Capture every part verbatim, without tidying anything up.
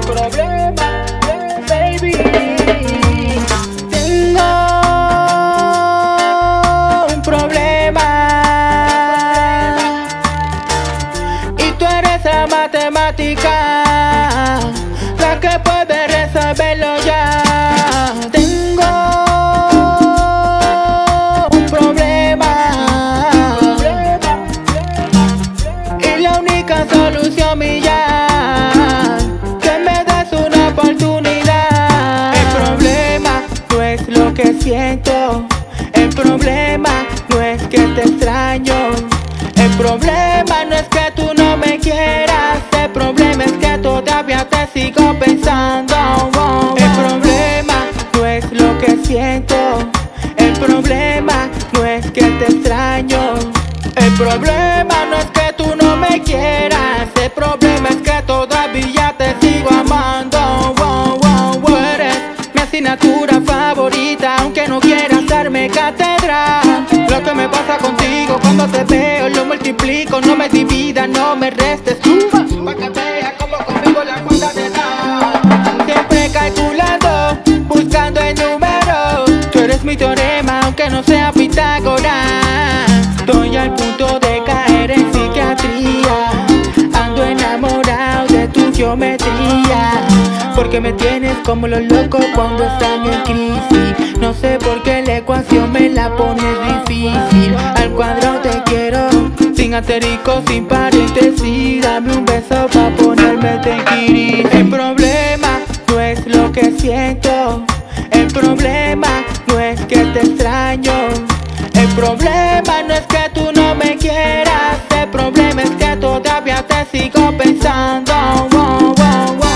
problema, baby. Tengo un problema y tú eres la matemática, la que puede resolverlo ya. Tengo un problema y la única solución mía que siento. El problema no es que te extraño. El problema no es que tú no me quieras. El problema es que todavía te sigo pensando. El problema no es lo que siento. El problema no es que te extraño. El problema no es que tú no me quieras. El problema es que todavía te sigo amando. Tú eres mi asignatura favorita, aunque no quieras darme cátedra. Lo que me pasa contigo cuando te veo lo multiplico. No me dividas, no me restes, suma pa' que veas como conmigo la cuenta te da. Siempre calculando, buscando el número. Tú eres mi teorema, aunque no sea Pitágoras. Estoy al punto de caer en psiquiatría. Ando enamorado de tu geometría, porque me tienes como los locos cuando están en crisis. No sé por qué la ecuación me la pones difícil. Al cuadrado te quiero, sin asterisco, sin paréntesis. Dame un beso pa' ponerme tequiri. El problema no es lo que siento. El problema no es que te extraño. El problema no es que tú no me quieras. El problema es que todavía te sigo pensando. Wow, wow, wow.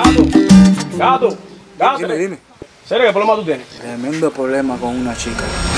Gato, gato. Dime, dime. ¿Serio qué problema tú tienes? Tremendo problema con una chica.